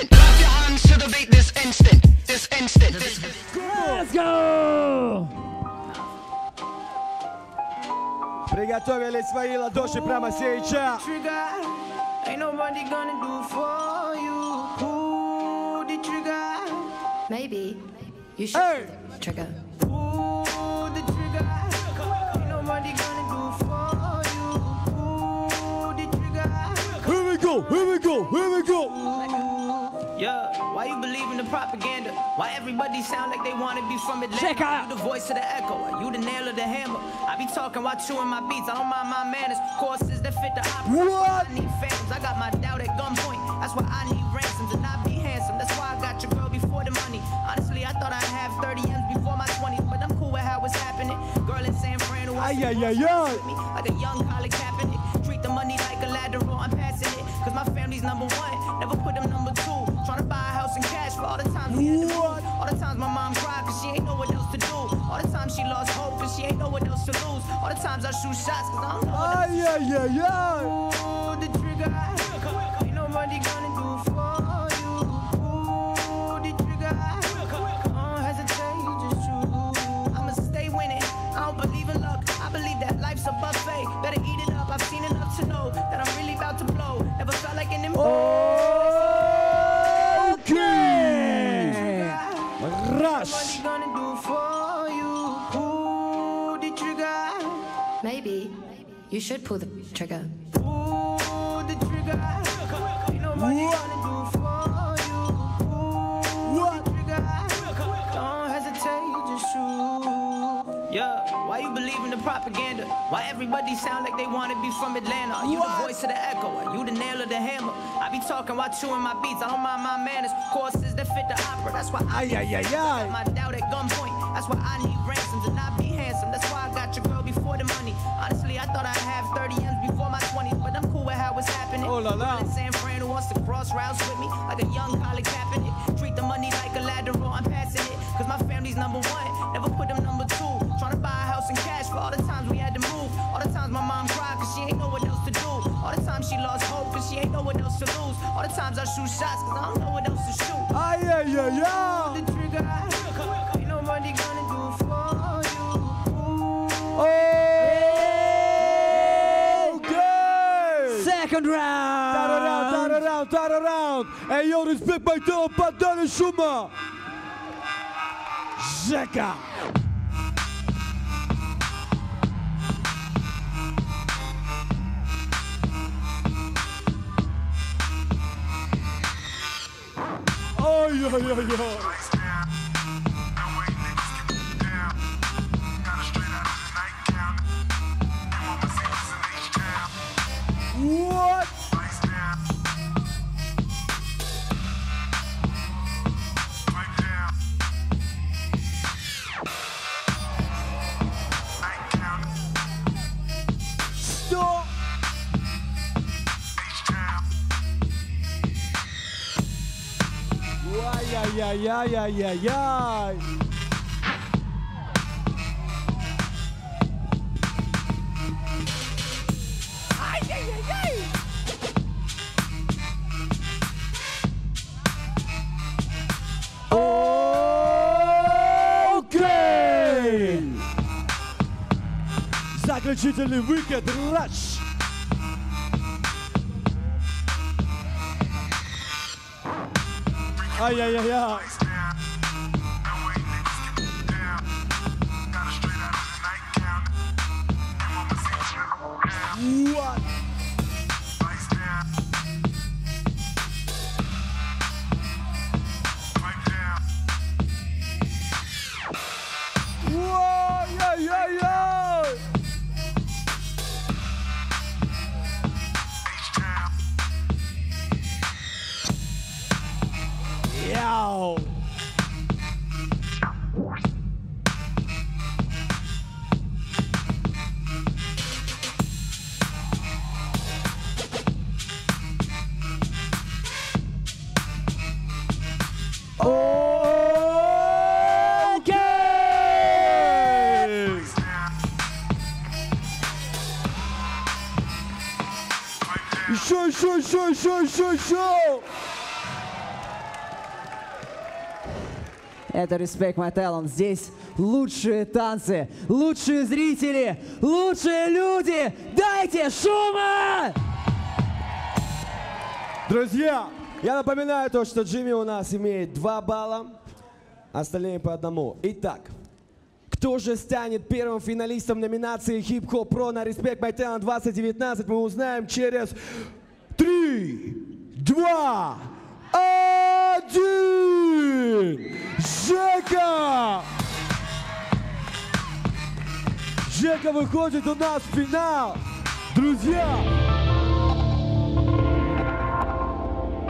instant. Clap your hands to the beat this instant. This instant. Let's go! Приготовили свои ладоши прямо сейчас. Ain't nobody gonna do for you. Pull the trigger. Maybe you should trigger. Pull the trigger. Ain't nobody gonna do for you. Pull the trigger. Here we go, here we go, here we go. Yeah, why you believe in the propaganda? Why everybody sound like they wanna be from Atlanta? JEKA. You the voice of the echo, you the nail of the hammer. I be talking while chewing my beats, I don't mind my manners. Courses that fit the opera. What? I need phantoms, I got my doubt at gunpoint. That's why I need ransoms and not be handsome. That's why I got your girl before the money. Honestly, I thought I'd have 30 M's before my 20s, but I'm cool with how it's happening. Girl in San Fran who wants to with me like a young Colin Kaepernick. Treat the money like a lateral, I'm passing it. Cause my family's number one, never put them number two. Tryna buy a house in cash for all the times we had to move. All the times my mom cried cause she ain't know what else to do. All the times she lost hope cause she ain't know what else to lose. All the times I shoot shots cause I don't know what else to do. Pull the trigger, ain't nobody gonna do for you. Pull the trigger, don't hesitate, just shoot. I'ma stay winning, I don't believe in luck. I believe that life's a buffet, better eat it up. I've seen enough to know that I'm really about to blow. Never felt like an Rush. Maybe you should pull the trigger. Pull the trigger. Ain't nobody gonna do for you. Pull the trigger. Don't hesitate, just shoot. Yeah, why you believe in the propaganda? Why everybody sound like they wanna be from Atlanta? Are you the voice of the echo? Are you the nail of the hammer? I be talking while chewing my beats, I don't mind my manners. Courses that fit the opera, that's why I got my doubt at gunpoint. That's why I need ransoms and not be handsome. That's why I got your girl before the money. Honestly, I thought I'd have 30 M's before my 20s, but I'm cool with how it's happening. Oh la la. Girl in San Fran who wants to cross routes with me like a young Colin Kaepernick. Treat the money like a lateral, I'm passing it. Cause my family's number one, never put them number two. Tryna buy a house in cash for all the times we had to move. All the times my mom cried cause she ain't know what else to do. All the times she lost hope cause she ain't know what else to lose. All the times I shoot shots cause I don't know what else to shoot. Pull the trigger, ain't nobody gonna do for you. Second round. Third round. Hey yo, respect my top, pas dans le chemin. JEKA. What? Stop. Ay. Okay. Заключительный выход, Rush. Ай-яй-яй-яй. What? Whoa, yeah. Yo. Show. Это Respect My Talent. Здесь лучшие танцы, лучшие зрители, лучшие люди. Дайте шума! Друзья, я напоминаю то, что Джимми у нас имеет 2 балла, остальные по 1. Итак, кто же станет первым финалистом номинации Hip Hop Pro на Respect My Talent 2019, мы узнаем через 3, 2, 1! JEKA! JEKA выходит у нас в финал! Друзья!